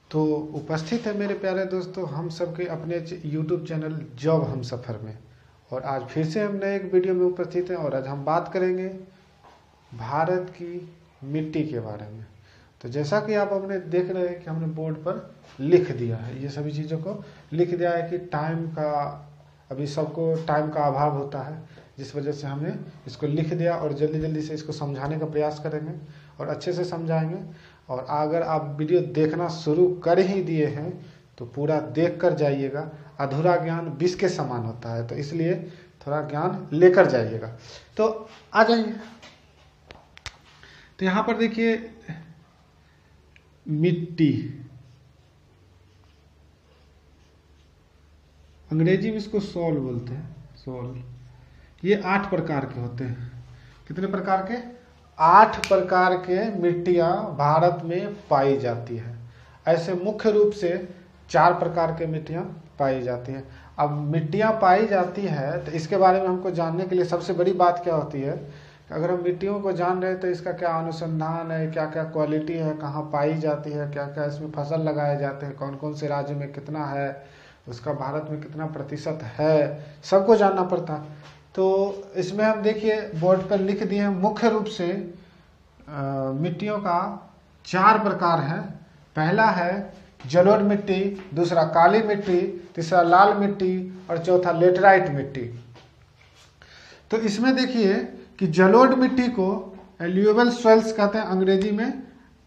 तो उपस्थित है मेरे प्यारे दोस्तों हम सबके अपने YouTube चैनल जॉब हम सफ़र में। और आज फिर से हम नए एक वीडियो में उपस्थित हैं और आज हम बात करेंगे भारत की मिट्टी के बारे में। तो जैसा कि आप अपने देख रहे हैं कि हमने बोर्ड पर लिख दिया है, ये सभी चीज़ों को लिख दिया है कि टाइम का अभी सबको टाइम का अभाव होता है, जिस वजह से हमने इसको लिख दिया और जल्दी जल्दी से इसको समझाने का प्रयास करेंगे और अच्छे से समझाएंगे। और अगर आप वीडियो देखना शुरू कर ही दिए हैं तो पूरा देख कर जाइएगा, अधूरा ज्ञान विष के समान होता है, तो इसलिए थोड़ा ज्ञान लेकर जाइएगा। तो आ जाइए। तो यहाँ पर देखिए मिट्टी, अंग्रेजी में इसको सॉल बोलते हैं, सॉल। ये 8 प्रकार के होते हैं। कितने प्रकार के? 8 प्रकार के मिट्टियाँ भारत में पाई जाती है। ऐसे मुख्य रूप से 4 प्रकार के मिट्टियाँ पाई जाती हैं। अब मिट्टियाँ पाई जाती है तो इसके बारे में हमको जानने के लिए सबसे बड़ी बात क्या होती है, अगर हम मिट्टियों को जान रहे हैं तो इसका क्या अनुसंधान है, क्या क्या क्वालिटी है, कहाँ पाई जाती है, क्या क्या इसमें फसल लगाए जाते हैं, कौन कौन से राज्य में कितना है, उसका भारत में कितना प्रतिशत है, सबको जानना पड़ता है। तो इसमें हम देखिए बोर्ड पर लिख दिए हैं मुख्य रूप से मिट्टियों का 4 प्रकार है। पहला है जलोढ़ मिट्टी, दूसरा काली मिट्टी, तीसरा लाल मिट्टी और चौथा लेटराइट मिट्टी। तो इसमें देखिए कि जलोढ़ मिट्टी को एल्यूवियल सॉइल्स कहते हैं, अंग्रेजी में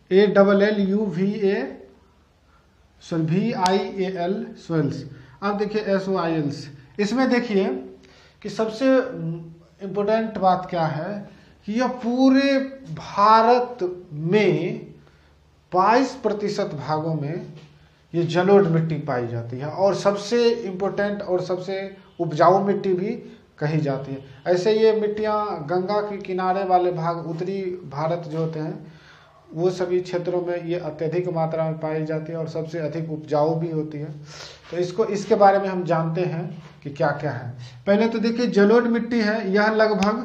VIAL सॉइल्स। अब देखिए SOILs। इसमें देखिए कि सबसे इम्पोर्टेंट बात क्या है कि यह पूरे भारत में 22% भागों में ये जलोढ़ मिट्टी पाई जाती है और सबसे इम्पोर्टेंट और सबसे उपजाऊ मिट्टी भी कही जाती है। ऐसे ये मिट्टियाँ गंगा के किनारे वाले भाग, उत्तरी भारत जो होते हैं, वो सभी क्षेत्रों में ये अत्यधिक मात्रा में पाई जाती है और सबसे अधिक उपजाऊ भी होती है। तो इसके बारे में हम जानते हैं कि क्या क्या है। पहले तो देखिए जलोढ़ मिट्टी है, यह लगभग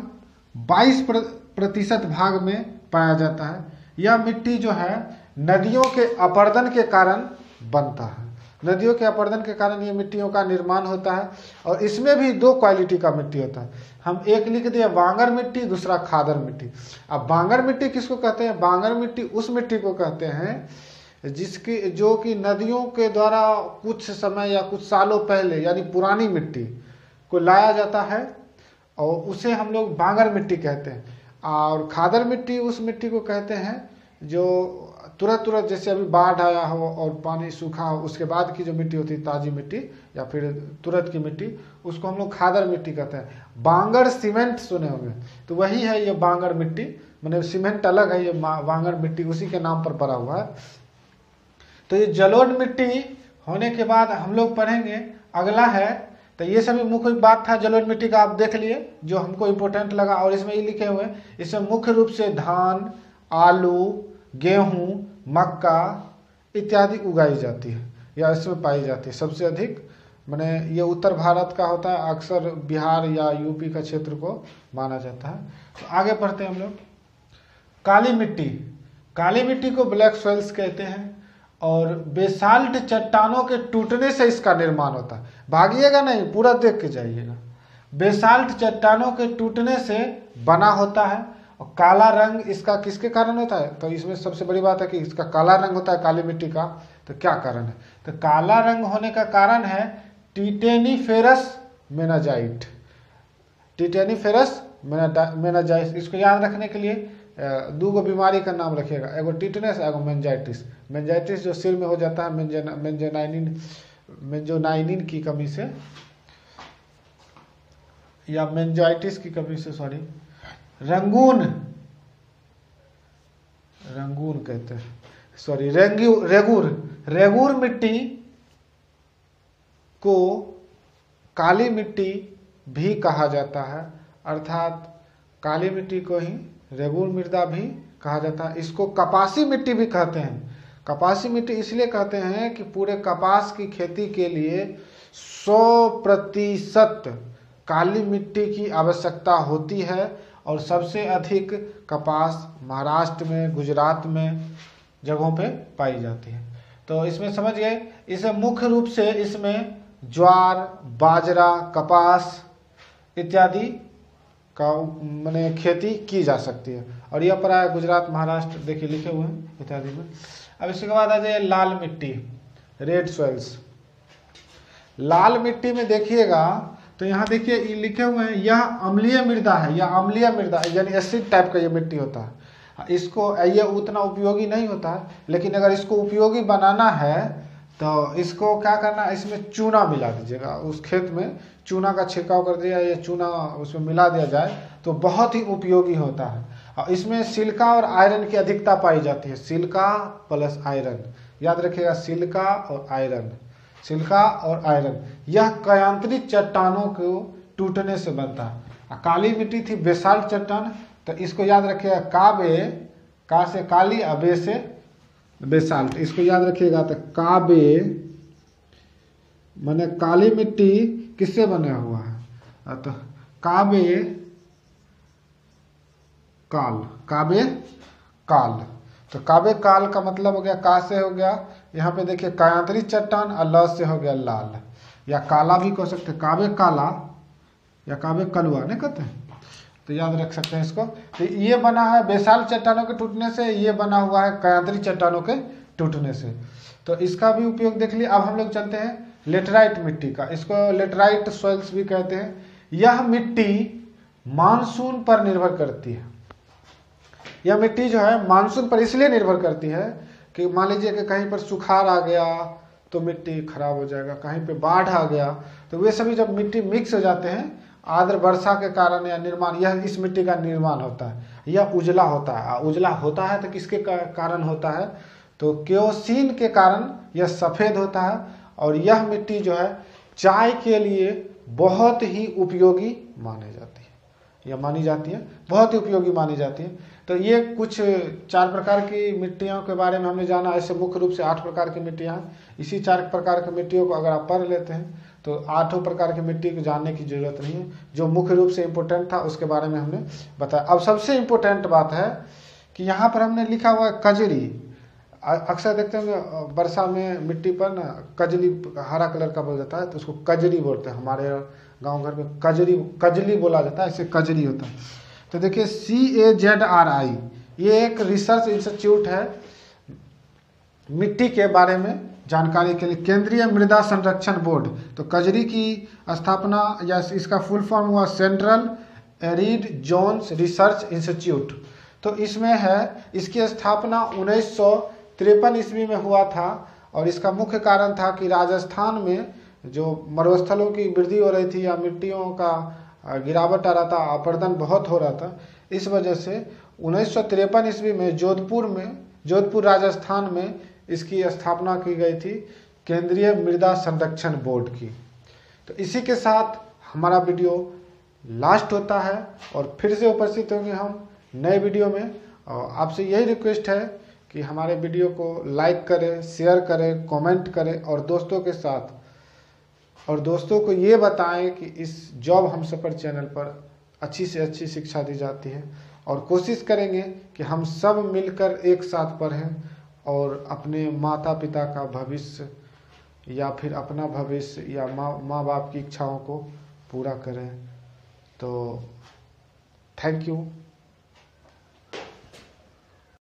22% भाग में पाया जाता है। यह मिट्टी जो है नदियों के अपरदन के कारण बनता है। नदियों के अपरदन के कारण ये मिट्टियों का निर्माण होता है और इसमें भी 2 क्वालिटी का मिट्टी होता है। हम एक लिख दिए बांगर मिट्टी, दूसरा खादर मिट्टी। अब बांगर मिट्टी किसको कहते हैं? बांगर मिट्टी उस मिट्टी को कहते हैं जो कि नदियों के द्वारा कुछ समय या कुछ सालों पहले, यानी पुरानी मिट्टी को लाया जाता है और उसे हम लोग बांगर मिट्टी कहते हैं। और खादर मिट्टी उस मिट्टी को कहते हैं जो तुरंत जैसे अभी बाढ़ आया हो और पानी सूखा हो, उसके बाद की जो मिट्टी होती है, ताजी मिट्टी या फिर तुरंत की मिट्टी, उसको हम लोग खादर मिट्टी कहते हैं। बांगर सीमेंट सुने होंगे, तो वही है ये बांगर मिट्टी, मतलब सीमेंट अलग है, ये बांगर मिट्टी उसी के नाम पर पड़ा हुआ है। तो ये जलोढ़ मिट्टी होने के बाद हम लोग पढ़ेंगे, अगला है, तो ये सभी मुख्य बात था जलोढ़ मिट्टी का, आप देख लिए जो हमको इम्पोर्टेंट लगा। और इसमें ये लिखे हुए, इसमें मुख्य रूप से धान, आलू, गेहूं, मक्का इत्यादि उगाई जाती है या इसमें पाई जाती है। सबसे अधिक माने ये उत्तर भारत का होता है, अक्सर बिहार या यूपी का क्षेत्र को माना जाता है। तो आगे पढ़ते हैं हम लोग। काली मिट्टी, काली मिट्टी को ब्लैक सॉइल्स कहते हैं और बेसाल्ट चट्टानों के टूटने से इसका निर्माण होता है। भागिएगा नहीं, पूरा देख के जाइएगा। बेसाल्ट चट्टानों के टूटने से बना होता है और काला रंग इसका किसके कारण होता है? तो इसमें सबसे बड़ी बात है कि इसका काला रंग होता है काली मिट्टी का। तो क्या कारण है? तो काला रंग होने का कारण है टिटेनीफेरस मेनाजाइट। टिटेनीफेरस मेनाजाइट, इसको याद रखने के लिए 2 बीमारी का नाम रखिएगा, एगो टिटनेस, एगो मेंजाइटिस। मेंजाइटिस जो सिर में हो जाता है मेंजोनाइनिन की कमी से, या मेंजाइटिस की कमी से, सॉरी, रंगून कहते हैं, सॉरी, रेगूर मिट्टी को काली मिट्टी भी कहा जाता है, अर्थात काली मिट्टी को ही रेगूर मृदा भी कहा जाता है। इसको कपासी मिट्टी भी कहते हैं। कपासी मिट्टी इसलिए कहते हैं कि पूरे कपास की खेती के लिए 100% काली मिट्टी की आवश्यकता होती है और सबसे अधिक कपास महाराष्ट्र में, गुजरात में जगहों पे पाई जाती है। तो इसमें समझ गए, इसे मुख्य रूप से इसमें ज्वार, बाजरा, कपास इत्यादि का माने खेती की जा सकती है। और यह प्राय गुजरात, महाराष्ट्र देखिए लिखे हुए हैं इत्यादि में। अब इसके बाद आ जाए लाल मिट्टी, रेड सॉइल्स। लाल मिट्टी में देखिएगा तो यहाँ देखिए लिखे हुए हैं, यह अम्लीय मृदा है, यह अम्लीय मृदा यानी एसिड टाइप का ये मिट्टी होता है। इसको ये उतना उपयोगी नहीं होता है, लेकिन अगर इसको उपयोगी बनाना है तो इसको क्या करना है, इसमें चूना मिला दीजिएगा। उस खेत में चूना का छिड़काव कर दिया या चूना उसमें मिला दिया जाए तो बहुत ही उपयोगी होता है। और इसमें सिलिका और आयरन की अधिकता पाई जाती है, सिलिका प्लस आयरन, याद रखिएगा, सिलिका और आयरन, सिलिका और आयरन। यह कयांतरित चट्टानों को टूटने से बनता है। काली मिट्टी थी बेसाल्ट चट्टान, तो इसको याद रखिएगा, काबे, का से काली, अबे से बेसाल्ट, इसको याद रखिएगा। तो काबे माने काली मिट्टी किससे बना हुआ है, तो काबे काल, काबे काल। तो काबे काल का मतलब हो गया, का से हो गया यहाँ पे देखिए कायांतरित चट्टान, और ल से हो गया लाल, या काला भी कह सकते हैं, काबे काला या काबे कलुआ नहीं कहते हैं, तो याद रख सकते हैं इसको। तो ये बना है बेसाल्ट चट्टानों के टूटने से, ये बना हुआ है कायांतरित चट्टानों के टूटने से। तो इसका भी उपयोग देख लिया। अब हम लोग चलते हैं लेटराइट मिट्टी का, इसको लेटराइट सॉइल्स भी कहते हैं। यह मिट्टी मानसून पर निर्भर करती है। यह मिट्टी जो है मानसून पर इसलिए निर्भर करती है कि मान लीजिए कि कहीं पर सुखाड़ आ गया तो मिट्टी खराब हो जाएगा, कहीं पे बाढ़ आ गया, तो वे सभी जब मिट्टी मिक्स हो जाते हैं आर्द्र वर्षा के कारण या निर्माण, यह इस मिट्टी का निर्माण होता है। यह उजला होता है। उजला होता है तो किसके कारण होता है, तो केरोसिन के कारण यह सफ़ेद होता है। और यह मिट्टी जो है चाय के लिए बहुत ही उपयोगी मानी जाती है, यह मानी जाती है, बहुत ही उपयोगी मानी जाती है। तो ये कुछ 4 प्रकार की मिट्टियों के बारे में हमने जाना। ऐसे मुख्य रूप से 8 प्रकार की मिट्टियाँ हैं। इसी 4 प्रकार की मिट्टियों को अगर आप पढ़ लेते हैं तो 8 प्रकार की मिट्टी को जानने की जरूरत नहीं है। जो मुख्य रूप से इम्पोर्टेंट था उसके बारे में हमने बताया। अब सबसे इम्पोर्टेंट बात है कि यहाँ पर हमने लिखा हुआ है कजरी। अक्सर देखते होंगे वर्षा में मिट्टी पर ना कजली हरा कलर का बोल जाता है, तो उसको कजरी बोलते हैं। हमारे गांव घर में कजली बोला जाता है, इससे कजरी होता है। तो देखिए CAZRI ये एक रिसर्च इंस्टीट्यूट है मिट्टी के बारे में जानकारी के लिए, केंद्रीय मृदा संरक्षण बोर्ड। तो कजरी की स्थापना या इसका फुल फॉर्म हुआ Central Arid Zones Research Institute. तो इसमें है, इसकी स्थापना 1953 ईस्वी में हुआ था। और इसका मुख्य कारण था कि राजस्थान में जो मरुस्थलों की वृद्धि हो रही थी या मिट्टियों का गिरावट आ रहा था, अपरदन बहुत हो रहा था, इस वजह से 1953 ईस्वी में जोधपुर राजस्थान में इसकी स्थापना की गई थी, केंद्रीय मृदा संरक्षण बोर्ड की। तो इसी के साथ हमारा वीडियो लास्ट होता है और फिर से उपस्थित होंगे हम नए वीडियो में। और आपसे यही रिक्वेस्ट है कि हमारे वीडियो को लाइक करें, शेयर करें, कमेंट करें और दोस्तों के साथ, और दोस्तों को ये बताएं कि इस जॉब हम सफर चैनल पर अच्छी से अच्छी शिक्षा दी जाती है। और कोशिश करेंगे कि हम सब मिलकर एक साथ पढ़ें और अपने माता पिता का भविष्य या फिर अपना भविष्य या माँ बाप की इच्छाओं को पूरा करें। तो थैंक यू।